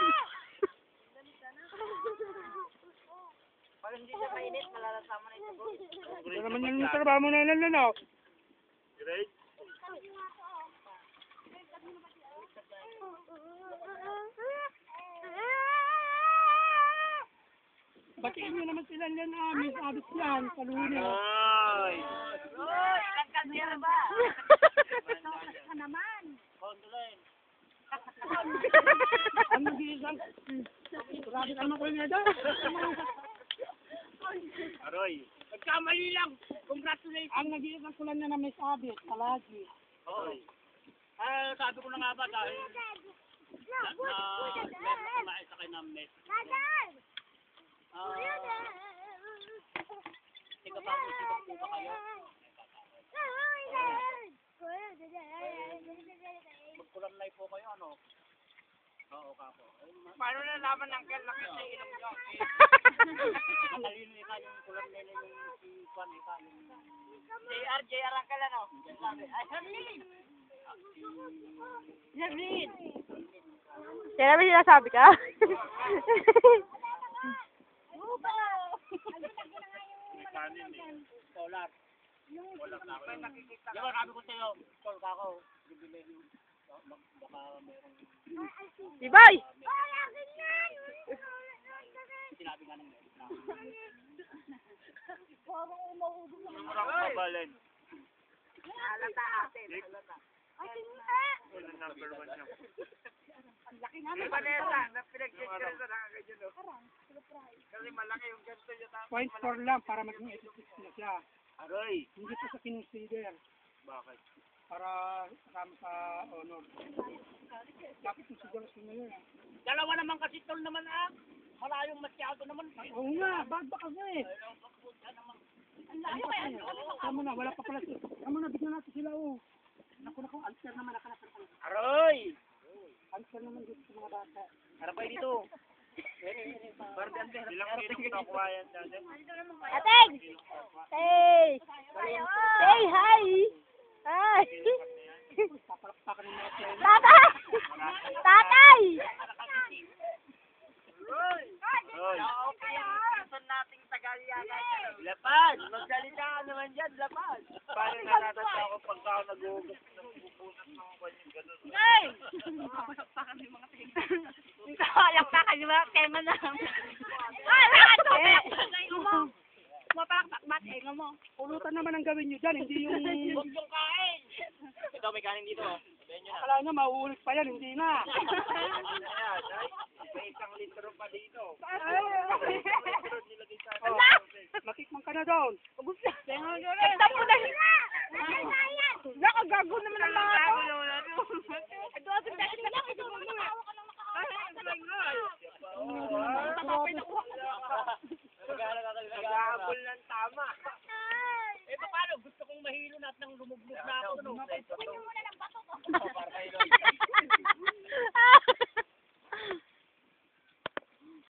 Pag hindi siya mainit, malalasama na ito. Ito naman yung trabaho mo na ilan lang, Great. Batiin nyo naman sila yan, Miss Abis yan, sa lunes. Ay! Uy! Kagkandira ba? Ka naman. Ang nag-iisang, grabe ka naman ko niya dyan. Aroy! Nagkamali lang, congratulations. Ang nag-iisang kulan niya na Miss Abis, palagi. Oy! Sabi ko na nga ba dahil meron na kumain sa kay Namnet. Ikaw ba, isikap po ba kayo? Magkulanlay po kayo, ano? Oo, kako. Paano nalaman ng kel na kasi inom nyo? Matalino ika yung kulanlay na yung si Juan, ika yung... JR ang kel ano? Sabi, ay, Herlin! Herlin! Kaya ba sinasabi ka? Kanin eh. Solar. Wala na ako. Di ba, sabi ko sa'yo, Sol, kako, bibili yung... Baka merong... Ibay! Sinabi nga ng meron na. Murang kabalin. Alata atin. Wala number 1 niya. May Vanessa, na pinag-check ka rin sa nakaganyan, no? Kasi malaki yung ganito yung tama. 0.4 lang para maging 86 na siya. Aroy! Hindi pa sa kinonsider Bakit? para kasama sa honor. Dapat yung sigurasyon na yun. Dalawa naman kasi tol naman malayong masyado naman. Oo nga, bag ba kasi? Ang layo kaya. Tama na, wala pa pala sila. Tama na, bigyan natin sila, oh. Naku, answer naman, nakalap. Aroy! Answer naman dito sa mga bata. Harapay dito. Ilang kilong nakuha yan dati? Ateng! Hey! Say hi! Hi! Papalakpakan ng mga pleno. Tatay! Tatay! Aroy! Okay yung person nating Tagalyagan. Lapad! Magsalita ka naman dyan, lapad! Paano natatanda ako pagka ako nag-uugas ng pupunas ng kanyang ganun? Hey! Sayang pa kayo ba? Tema na. Ay, ito! Mapalakpak ba? Tenga mo. Pulutan naman ang gawin nyo dyan, hindi yung... Huwag yung kain. Ito, may kanin dito. Sabihin nyo na. Akala nyo, mauulit pa yan, hindi na. Ayan, ay, may 1 litro pa dito. Oh, makikman ka na doon. Ito po na. Nakagago naman ang mga ito. Ito ang sandali lang. Ito mo na. Nag-ahabol ng tama. Eh, paano? Gusto kong mahilo na at nang lumublog na ako. Ito,